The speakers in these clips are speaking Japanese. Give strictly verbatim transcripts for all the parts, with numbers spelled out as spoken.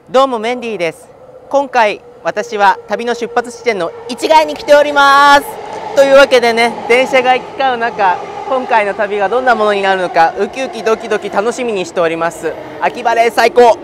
どうもメンディーです。今回私は旅の出発地点の市ヶ谷に来ております。というわけでね、電車が行き交う中、今回の旅がどんなものになるのかウキウキドキドキ楽しみにしております。秋晴れ最高。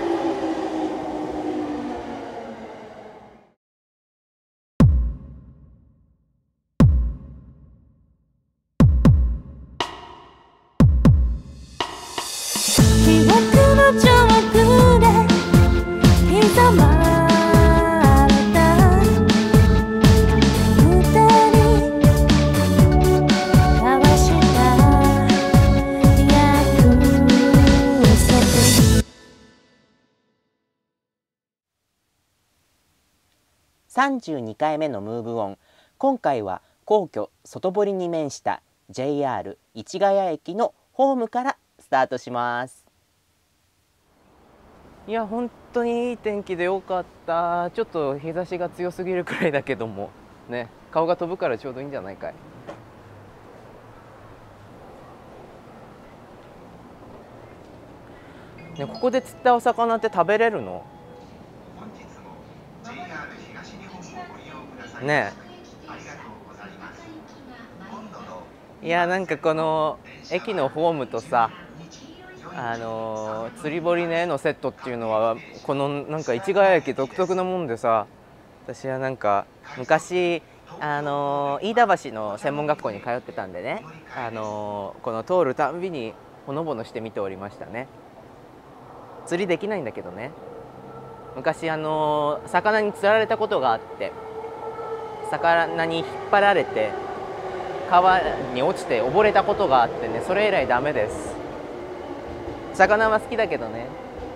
さんじゅうにかいめのムーブオン。今回は皇居外堀に面した ジェイアール 市ヶ谷駅のホームからスタートします。いや本当にいい天気でよかった。ちょっと日差しが強すぎるくらいだけどもね、顔が飛ぶからちょうどいいんじゃないかい。ね、ここで釣ったお魚って食べれるの？ねえ、いやなんかこの駅のホームとさ、あのー、釣り堀の絵のセットっていうのはこのなんか市ヶ谷駅独特なもんでさ、私はなんか昔あのー、飯田橋の専門学校に通ってたんでね、あのー、この通るたんびにほのぼのして見ておりましたね。釣りできないんだけどね、昔あのー、魚に釣られたことがあって、魚に引っ張られて川に落ちて溺れたことがあってね、それ以来ダメです。魚は好きだけどね。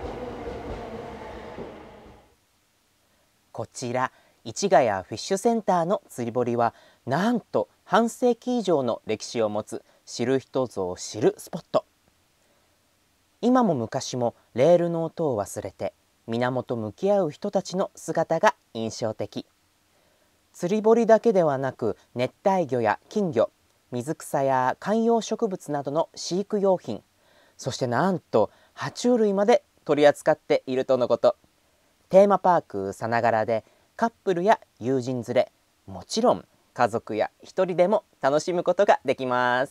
こちら市ヶ谷フィッシュセンターの釣り堀はなんと半世紀以上の歴史を持つ知る人ぞ知るスポット。今も昔もレールの音を忘れて水面と向き合う人たちの姿が印象的。釣り堀だけではなく熱帯魚や金魚、水草や観葉植物などの飼育用品、そしてなんと爬虫類まで取り扱っているとのこと。テーマパークさながらでカップルや友人連れ、もちろん家族や一人でも楽しむことができます。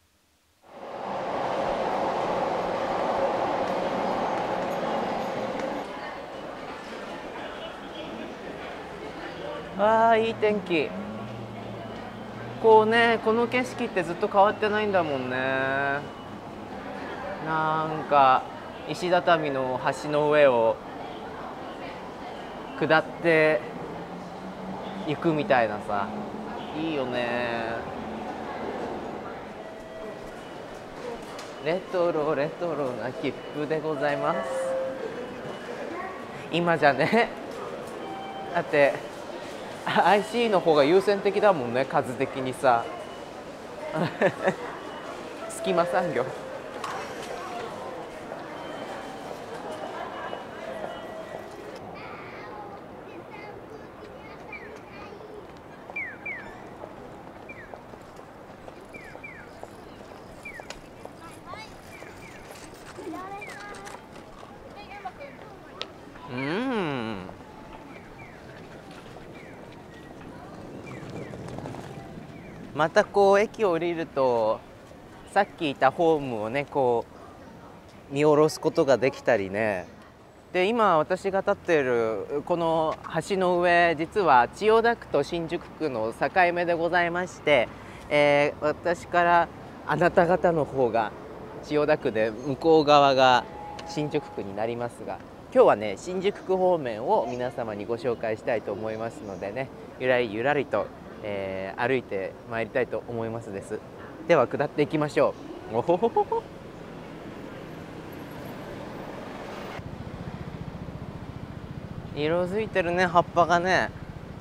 あーいい天気。こうね、この景色ってずっと変わってないんだもんね。なんか石畳の橋の上を下っていくみたいなさ、いいよね。レトロレトロな切符でございます。今じゃね、だってアイシー の方が優先的だもんね、数的にさ隙間産業。うん、またこう駅を降りるとさっきいたホームをねこう見下ろすことができたりね。で今私が立っているこの橋の上、実は千代田区と新宿区の境目でございまして、えー、私からあなた方の方が千代田区で向こう側が新宿区になりますが、今日はね新宿区方面を皆様にご紹介したいと思いますのでね、ゆらりゆらりと、えー、歩いてまいりたいと思いますです。では下っていきましょう。おほほほほ。色づいてるね、葉っぱがね。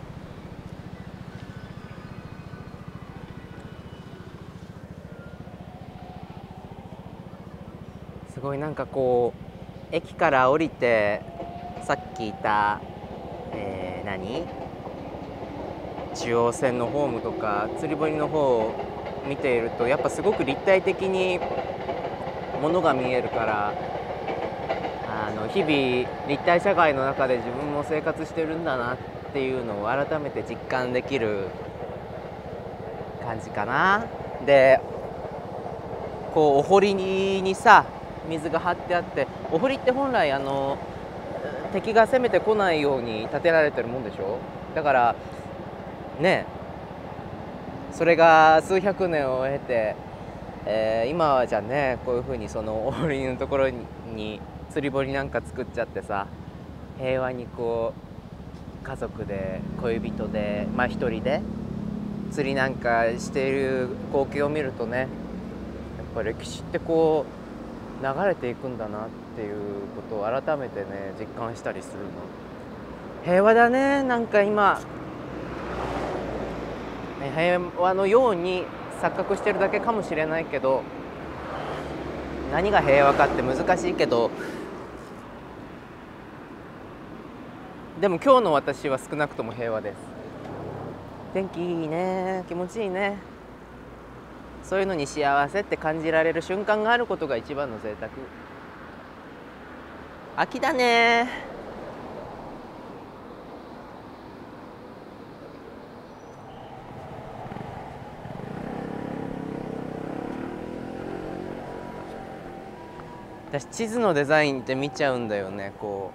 すごいなんかこう駅から降りてさっきいた、えー、何中央線のホームとか釣り堀の方を見ているとやっぱすごく立体的にものが見えるから、あの日々立体社会の中で自分も生活してるんだなっていうのを改めて実感できる感じかな。でこうお堀にさ水が張ってあって、お堀って本来あの敵が攻めてこないように建てられてるもんでしょ。だからね、それが数百年を経て、えー、今はじゃねこういうふうにそのお堀のところにに釣り堀なんか作っちゃってさ、平和にこう家族で恋人でまあ一人で釣りなんかしている光景を見るとね、やっぱ歴史ってこう流れていくんだなっていうことを改めてね実感したりするの。平和だね。なんか今平和のように錯覚してるだけかもしれないけど、何が平和かって難しいけど、でも今日の私は少なくとも平和です。天気いいね、気持ちいいね。そういうのに幸せって感じられる瞬間があることが一番の贅沢。秋だね。私地図のデザインって見ちゃうんだよね。こ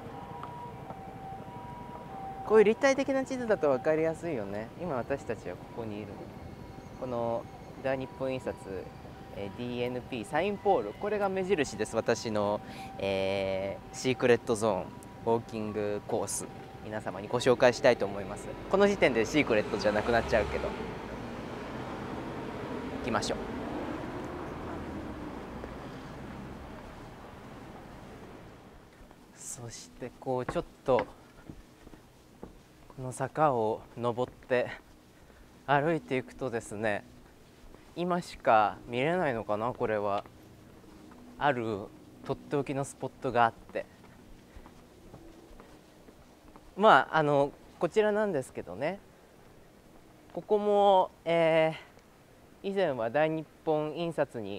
うこういう立体的な地図だと分かりやすいよね。今私たちはここにいる。この大日本印刷、えー、ディーエヌピー サインポール、これが目印です。私の、えー、シークレットゾーンウォーキングコース、皆様にご紹介したいと思います。この時点でシークレットじゃなくなっちゃうけど、行きましょう。そしてこうちょっとこの坂を登って歩いていくとですね、今しか見れないのかな、これはあるとっておきのスポットがあって、まああのこちらなんですけどね、ここも、えー、以前は大日本印刷に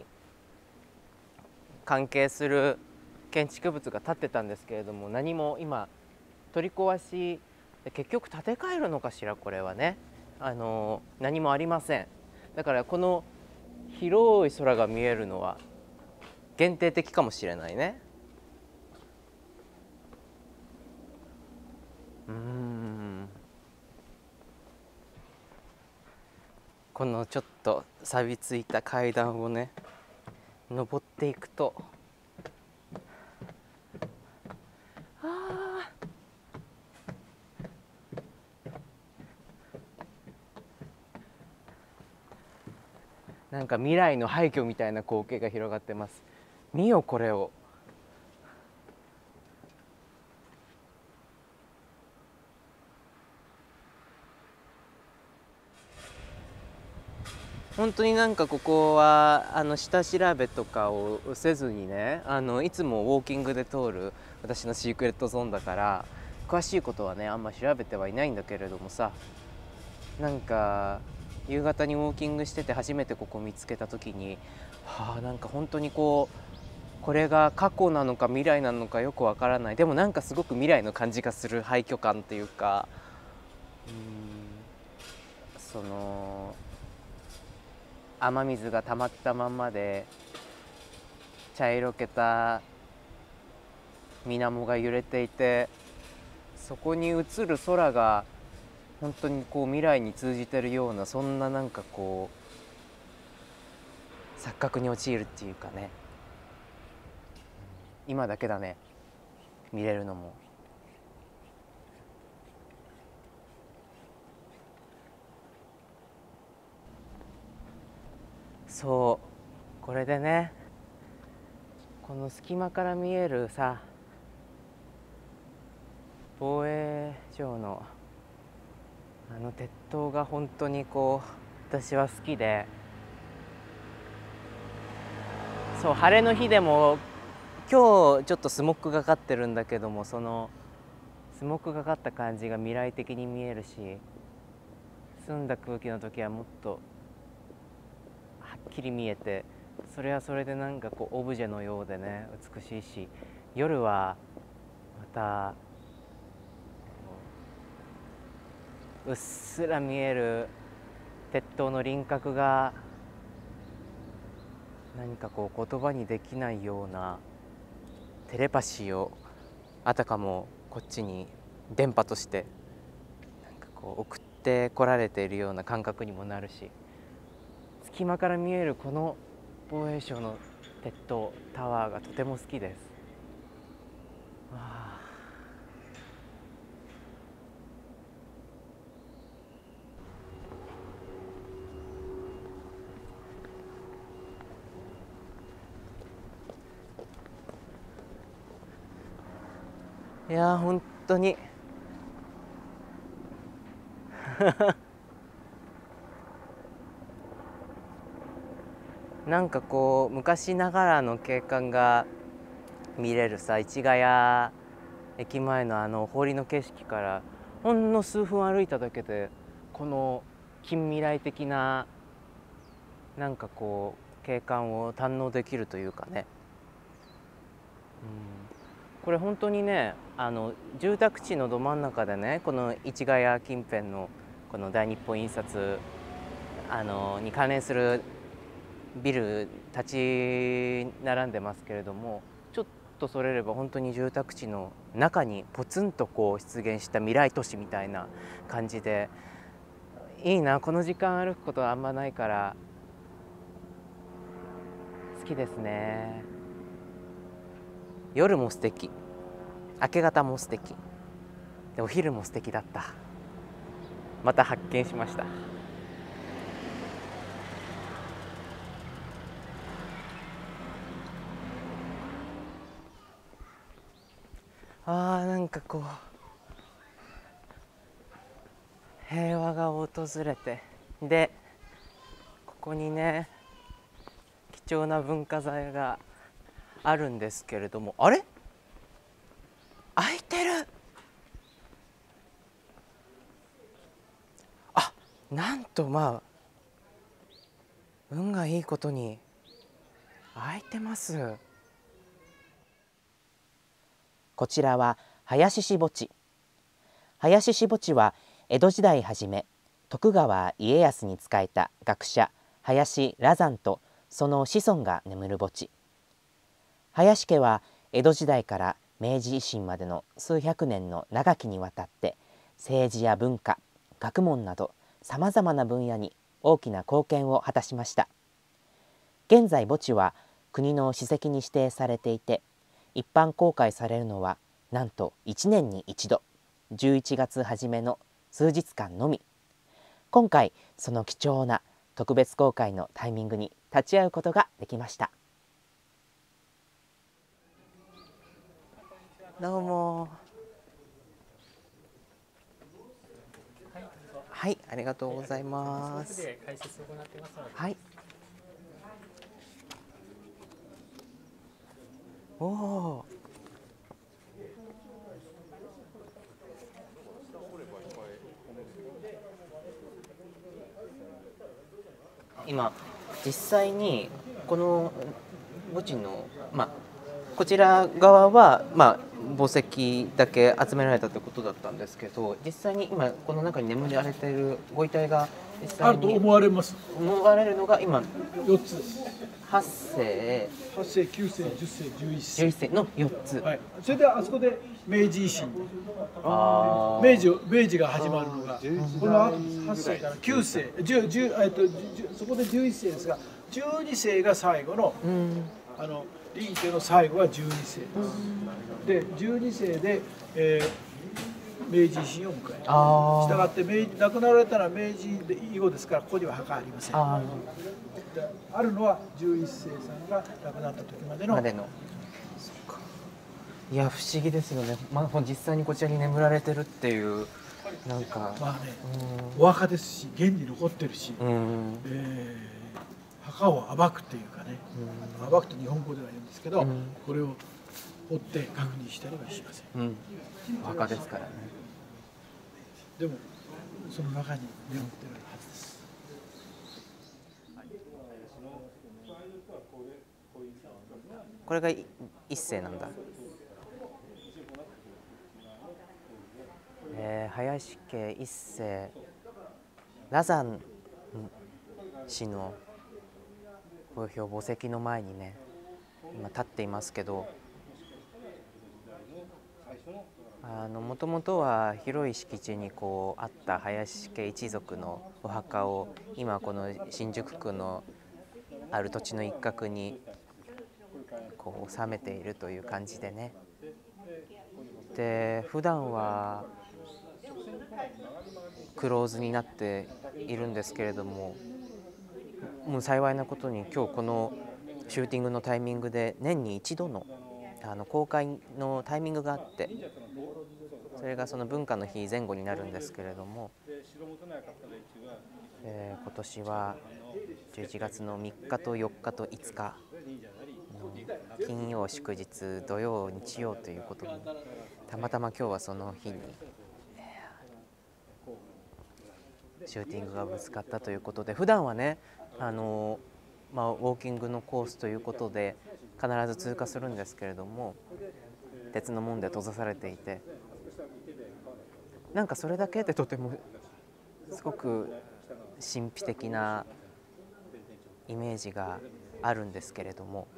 関係する建築物が建ってたんですけれども、何も今取り壊しで結局建て替えるのかしら、これはね、あの何もありません。だからこの広い空が見えるのは限定的かもしれないね。うーんこのちょっと錆びついた階段をね登っていくと、あなんか未来の廃墟みたいな光景が広がってます。見よこれを。本当になんかここはあの下調べとかをせずにね、あのいつもウォーキングで通る私のシークレットゾーンだから、詳しいことはねあんま調べてはいないんだけれどもさ、なんか夕方にウォーキングしてて初めてここ見つけた時に、はあ、なんか本当にこうこれが過去なのか未来なのかよくわからない、でもなんかすごく未来の感じがする廃墟感っていうか、うーんその雨水が溜まったまんまで茶色けた水面が揺れていて、そこに映る空が本当にこう未来に通じてるような、そんななんかこう錯覚に陥るっていうかね、今だけだね見れるのも。そうこれでね、この隙間から見えるさ防衛省のあの鉄塔が本当にこう私は好きで、そう晴れの日でも今日ちょっとスモッグがかってるんだけども、そのスモッグがかった感じが未来的に見えるし、澄んだ空気の時はもっとはっきり見えて、それはそれでなんかこうオブジェのようでね美しいし、 夜はまたうっすら見える鉄塔の輪郭が何かこう言葉にできないようなテレパシーをあたかもこっちに電波としてなんかこう送ってこられているような感覚にもなるし、隙間から見えるこの防衛省の鉄塔タワーがとても好きです。わあ、いやー本当になんかこう昔ながらの景観が見れるさ、市ヶ谷駅前のあの堀の景色からほんの数分歩いただけでこの近未来的ななんかこう景観を堪能できるというかね、うん、これ本当にね、あの住宅地のど真ん中でね、この市ヶ谷近辺のこの大日本印刷あのに関連するビル立ち並んでますけれども、ちょっとそれれば本当に住宅地の中にポツンとこう出現した未来都市みたいな感じでいいな。この時間歩くことはあんまないから好きですね。夜も素敵、明け方も素敵で、お昼も素敵だった。また発見しました。あーなんかこう平和が訪れて、でここにね貴重な文化財があるんですけれども、あれ開いてる。あ、なんとまあ運がいいことに開いてます。 こちらは林氏墓地。林氏墓地は江戸時代初め、徳川家康に仕えた学者林羅山とその子孫が眠る墓地。林家は江戸時代から明治維新までの数百年の長きにわたって政治や文化、学問などさまざまな分野に大きな貢献を果たしました。現在墓地は国の史跡に指定されていて、一般公開されるのはなんといちねんに一度、じゅういちがつ初めの数日間のみ。今回その貴重な特別公開のタイミングに立ち会うことができました。 どうも。はい、ありがとうございます。はい。おお。今実際にこの墓地の、まあ、こちら側は、まあ、墓石だけ集められたということだったんですけど、実際に今この中に眠られているご遺体が実際にあると思われます。 思われるのが今よっつ。 はっせい、 はっせい、きゅうせい、じゅっせい、じゅういっせい。 じゅういっせいのよっつ。 はい。それであそこで明治維新。 あ明治明治が始まるのがこの後はっせいからきゅうせい、じゅう、じゅう、えっとそこでじゅういっせいですが、じゅうにせいが最後の、 うん、 あの林家の最後はじゅうにせいです。でじゅうにせいで、えー、明治維新を迎えあしたがって明治亡くなられたのは明治以後ですから、ここには墓ありません。 ああるのはじゅういっせいさんが亡くなった時までの。 までの。そっか。いや不思議ですよね。まあ実際にこちらに眠られてるっていうなんか。 まあね、 うん、 お墓ですし現に残ってるし、 うん、 えー、墓を暴くっていうかね、うん、暴くと日本語では言うんですけど、うん、これを掘って確認したりはしません。 うん、お墓ですからね。 でもその中に眠ってるはずです。 これが一世なんだ。 えー、林家一世羅山氏の墓標墓石の前にね今立っていますけど、あのもともとは広い敷地にこうあった林家一族のお墓を今この新宿区のある土地の一角にこう収めているという感じでね。で普段はクローズになっているんですけれども、もう幸いなことに今日このシューティングのタイミングで年に一度のあの公開のタイミングがあって、それがその文化の日前後になるんですけれども、えー、今年はじゅういちがつのみっかとよっかといつかの金曜祝日土曜日曜ということにたまたま今日はその日にシューティングがぶつかったということで、普段はねあの、まあ、ウォーキングのコースということで必ず通過するんですけれども、鉄の門で閉ざされていて、なんかそれだけでとてもすごく神秘的なイメージがあるんですけれども、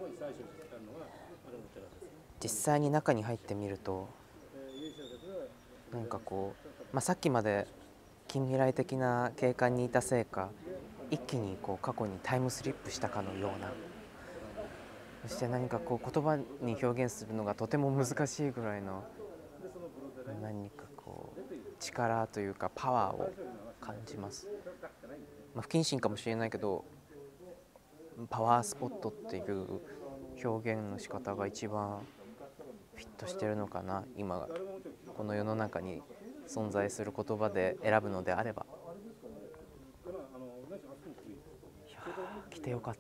実際に中に入ってみるとなんかこう、まあ、さっきまで近未来的な景観にいたせいか一気にこう過去にタイムスリップしたかのような、そして何かこう言葉に表現するのがとても難しいぐらいの何かこう力というかパワーを感じます。まあ、不謹慎かもしれないけどパワースポットっていう表現の仕方が一番フィットしてるのかな、今この世の中に存在する言葉で選ぶのであれば。いや来てよかった。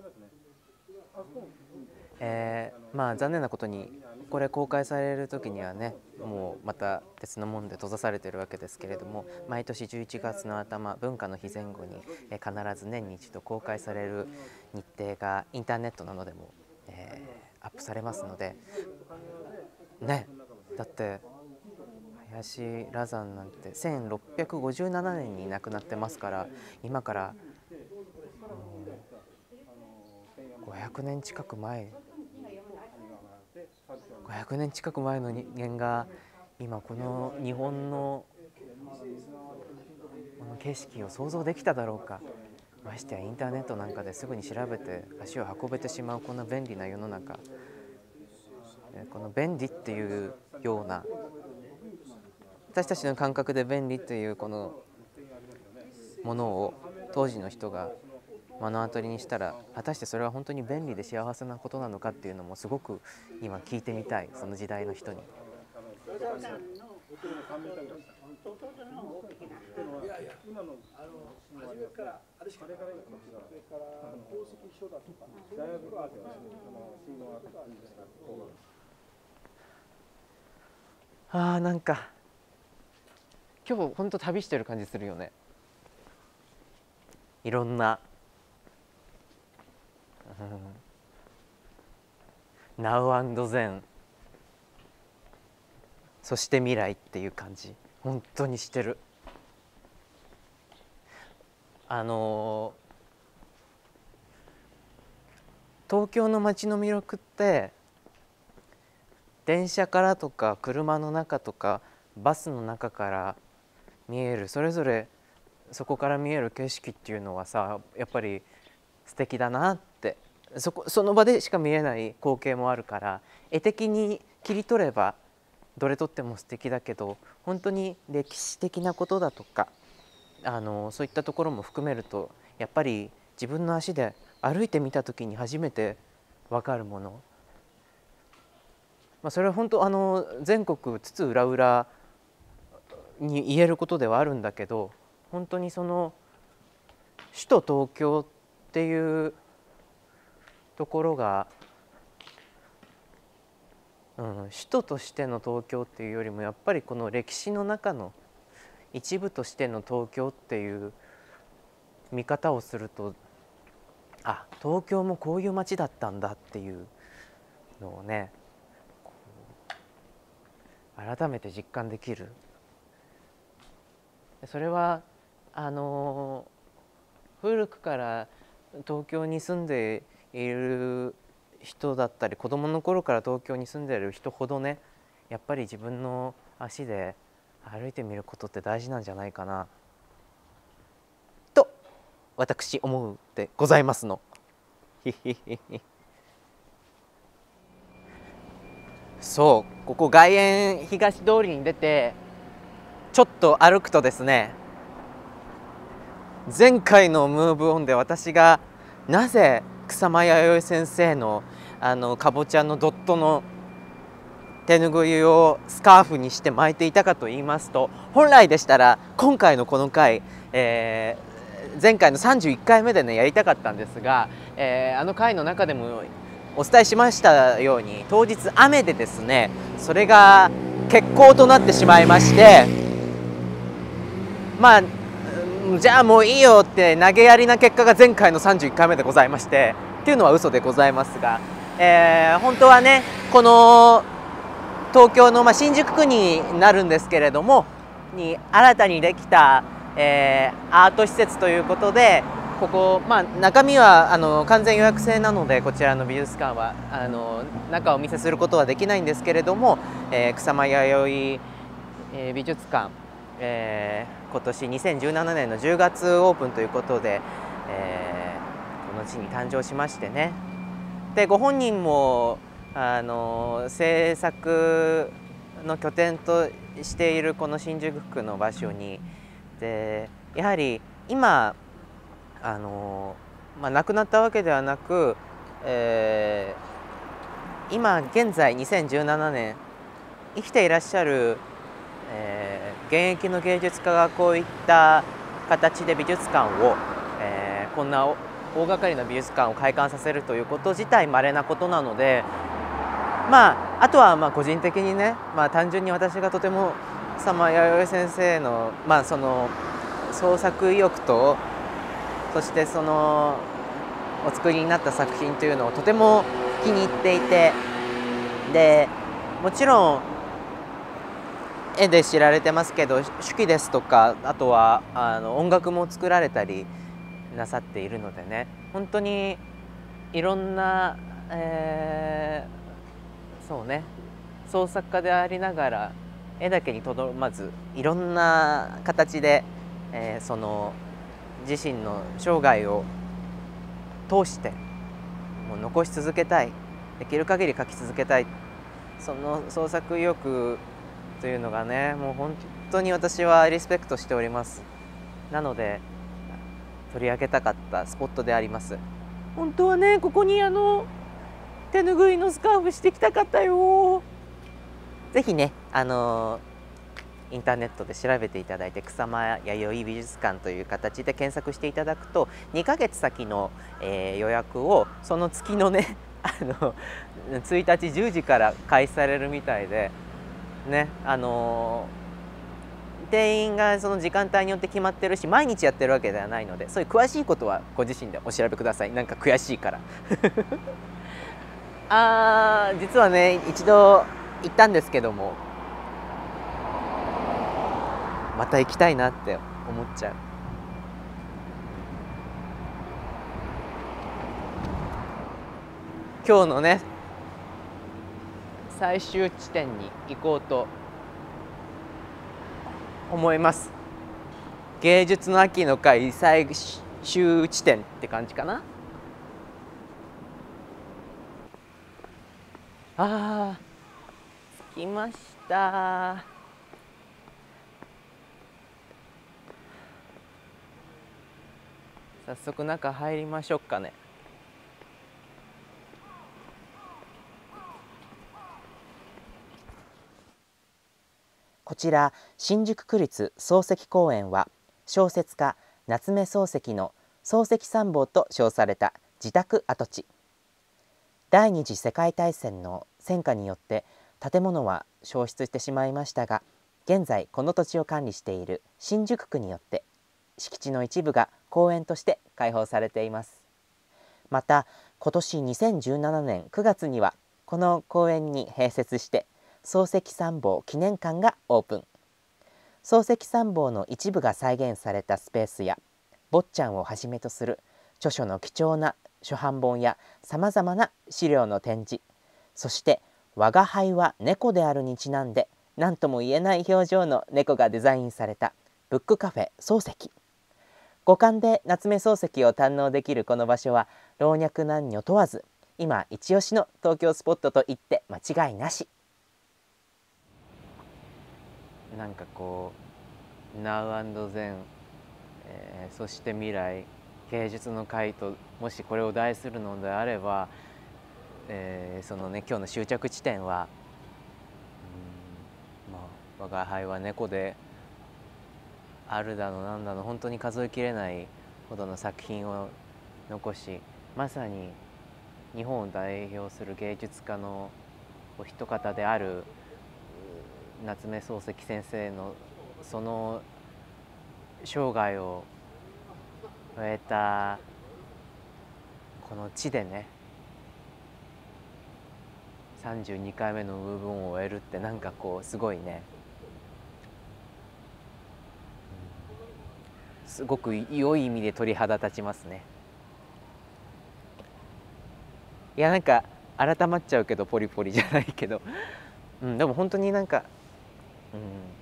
えー、まあ残念なことにこれ公開される時にはねもうまた鉄の門で閉ざされているわけですけれども、毎年じゅういちがつの頭文化の日前後に必ず年に一度公開される日程がインターネットなどでも、えー、アップされますのでね。だって林羅山なんてせんろっぴゃくごじゅうななねんに亡くなってますから、今からごひゃくねん近く前ごひゃくねん近く前の人間が今この日本のこの景色を想像できただろうか。ましてやインターネットなんかですぐに調べて足を運べてしまうこんな便利な世の中、この便利っていうような私たちの感覚で便利っていうこのものを当時の人が目の当たりにしたら、果たしてそれは本当に便利で幸せなことなのかっていうのもすごく今聞いてみたい、その時代の人に。あーなんか今日本当旅してる感じするよね。いろんな、うん、Now and Then そして未来っていう感じ本当にしてる。あの東京の街の魅力って電車からとか車の中とかバスの中から見えるそれぞれそこから見える景色っていうのはさ、やっぱり素敵だなって、そこその場でしか見えない光景もあるから、絵的に切り取ればどれとっても素敵だけど、本当に歴史的なことだとかあのそういったところも含めるとやっぱり自分の足で歩いてみた時に初めて分かるもの、まあ、それは本当あの全国津々浦々に言えることではあるんだけど、本当にその首都東京っていうところが、うん、首都としての東京っていうよりもやっぱりこの歴史の中の一部としての東京っていう見方をすると、あ、東京もこういう街だったんだっていうのをね改めて実感できる。それはあの古くから東京に住んでいる人だったり、子どもの頃から東京に住んでいる人ほどね、やっぱり自分の足で歩いてみることって大事なんじゃないかなと私思うでございますの。そう、ここ外苑東通りに出てちょっと歩くとですね、前回のムーブオンで私がなぜ草間彌生先生のあのかぼちゃのドットの手ぬぐいをスカーフにして巻いていたかと言いますと、本来でしたら今回のこの回、えー、前回のさんじゅういっかいめでねやりたかったんですが、えー、あの回の中でもお伝えしましたように、当日雨でですね、それが欠航となってしまいまして、まあじゃあもういいよって投げやりな結果が前回のさんじゅういっかいめでございまして、っていうのは嘘でございますが、えー、本当はねこの東京の、まあ、新宿区になるんですけれどもに新たにできた、えー、アート施設ということで、ここ、まあ、中身はあの完全予約制なので、こちらの美術館はあの中をお見せすることはできないんですけれども、えー、草間彌生、えー、美術館、えー、今年にせんじゅうななねんのじゅうがつオープンということで、えー、この地に誕生しましてね。でご本人もあの制作の拠点としているこの新宿区の場所に、でやはり今あの、まあ、亡くなったわけではなく、えー、今現在にせんじゅうななねん生きていらっしゃる、えー、現役の芸術家がこういった形で美術館を、えー、こんな大掛かりな美術館を開館させるということ自体稀なことなので、まああとはまあ個人的にね、まあ、単純に私がとても草間彌生先生の、まあ、その創作意欲と、そしてそのお作りになった作品というのをとても気に入っていて、でもちろん絵で知られてますけど、手記ですとか、あとはあの音楽も作られたりなさっているのでね、本当にいろんな、えー、そうね創作家でありながら絵だけにとどまずいろんな形で、えー、その自身の生涯を通してもう残し続けたい、できる限り描き続けたい、その創作意欲というのがね、もう本当に私はリスペクトしております。なので取り上げたかったスポットであります。本当はねここにあの手ぬぐいのスカーフしてきたかったよ。ぜひねあのインターネットで調べていただいて、草間彌生美術館という形で検索していただくと、にかげつ先の、えー、予約をその月のねあのついたちじゅうじから開始されるみたいでね、あのー、定員がその時間帯によって決まってるし、毎日やってるわけではないので、そういう詳しいことはご自身でお調べください。なんか悔しいからあー実はね一度行ったんですけども、また行きたいなって思っちゃう。今日のね最終地点に行こうと思います。芸術の秋の会最終地点って感じかな。あー着きました。早速中入りましょうかね。 こちら新宿区立漱石公園は、小説家夏目漱石の漱石参謀と称された自宅跡地。第二次世界大戦の戦火によって建物は焼失してしまいましたが、現在この土地を管理している新宿区によって敷地の一部が公園として開放されています。また今年にせんじゅうななねんくがつにはこの公園に併設して漱石三坊記念館がオープン。漱石三坊の一部が再現されたスペースや、坊ちゃんをはじめとする著書の貴重な初版本やさまざまな資料の展示、そして我が輩は猫であるにちなんで何とも言えない表情の猫がデザインされたブックカフェ漱石。五感で夏目漱石を堪能できるこの場所は老若男女問わず今一押しの東京スポットと言って間違いなし。 なんかこう Now and Then、えー、そして未来、芸術の会ともしこれを題するのであれば、えー、そのね今日の終着地点は、うん、まあ我が輩は猫であるだのなんだの本当に数えきれないほどの作品を残し、まさに日本を代表する芸術家のお一方である夏目漱石先生のその生涯を終えたこの地でねさんじゅうにかいめのムーブオンを終えるってなんかこうすごいね、すごく良い意味で鳥肌立ちますね。いやなんか改まっちゃうけどポリポリじゃないけど、うん、でも本当になんか、うん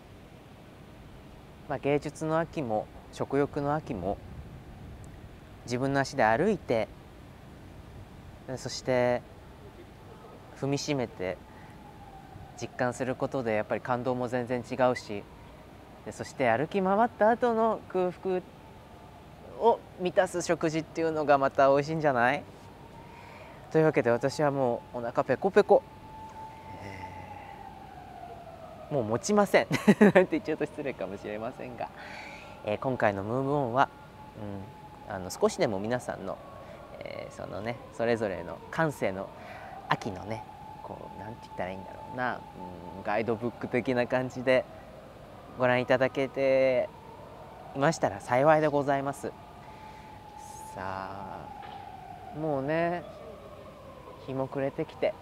まあ、芸術の秋も食欲の秋も自分の足で歩いて、そして踏みしめて実感することでやっぱり感動も全然違うし、でそして歩き回った後の空腹を満たす食事っていうのがまた美味しいんじゃない？というわけで私はもうお腹ペコペコ、えー、もう持ちませんなんて言っちゃうと失礼かもしれませんが、えー、今回のムーブオンは、うん、あの少しでも皆さんの、えー、そのねそれぞれの感性の秋のねこうなんて言ったらいいんだろうな、うん、ガイドブック的な感じでご覧いただけていましたら幸いでございます。さあもうね日も暮れてきて、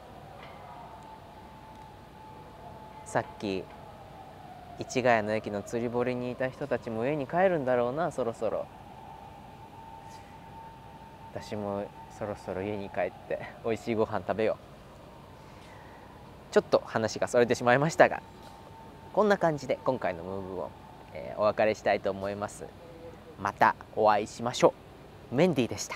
さっき市ヶ谷の駅の釣り堀にいた人たちも家に帰るんだろうな、そろそろ。私もそろそろ家に帰っておいしいご飯食べよう。ちょっと話がそれてしまいましたが、こんな感じで今回のムーブオン、えー、お別れしたいと思います。またお会いしましょう。メンディーでした。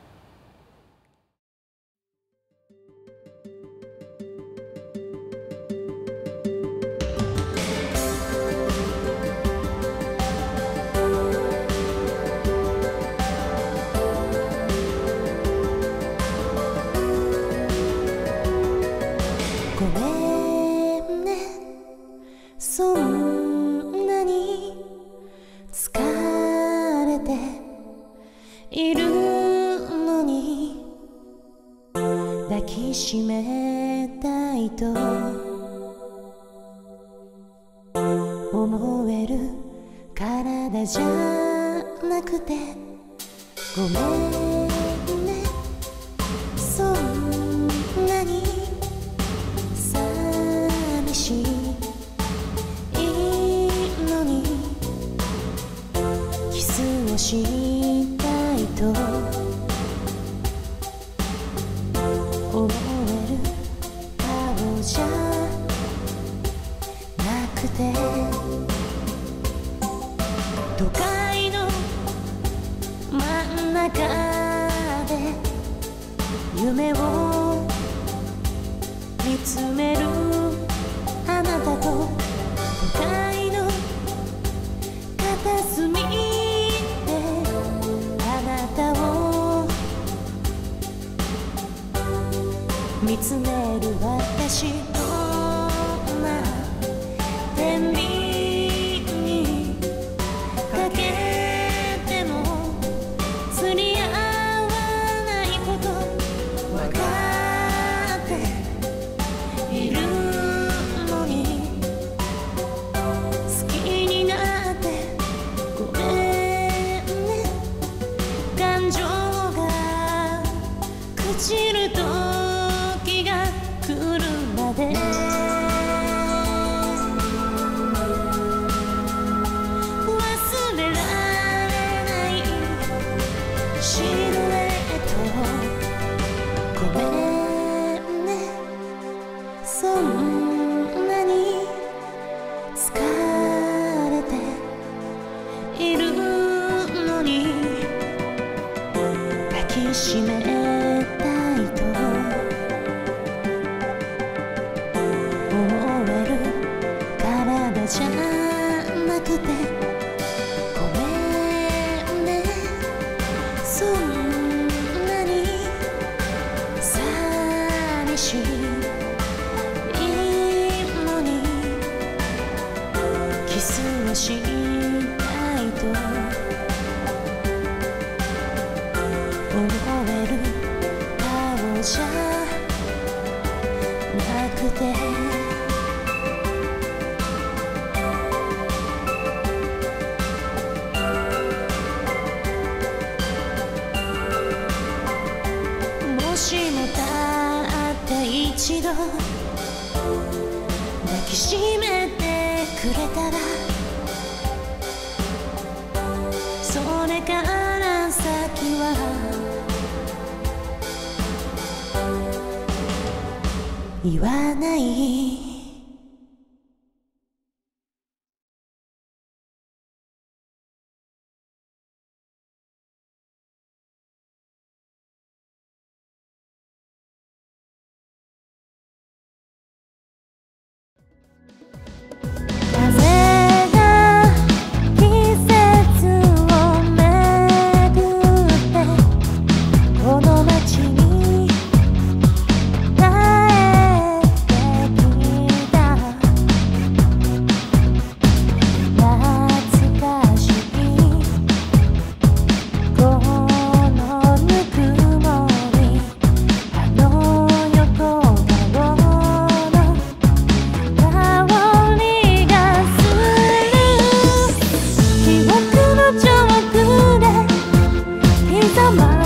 ごめんね、そんなに疲れているのに抱きしめたいと思える体じゃなくて、ごめんね、そんなに寂しいのにキスをしたいと思える顔じゃなくて、都会の真ん中で夢を見つめるあなたと、都会の片隅であなたを見つめる私、どんな天秤にかけても釣り合わないことわかっているのに、好きになってごめんね、感情が朽ちる時が来るまでそんなに疲れているのに抱きしめたいと思える体じゃなくてごめんね。そんなに寂しいのにキスをしたいと思える顔じゃなくてもしもたった一度抱きしめてくれたらそれから先は言わない。風が季節をめぐってこの街に帰ってきた懐かしいこのぬくもりあの横顔の香りがする記憶のチョークで刻ま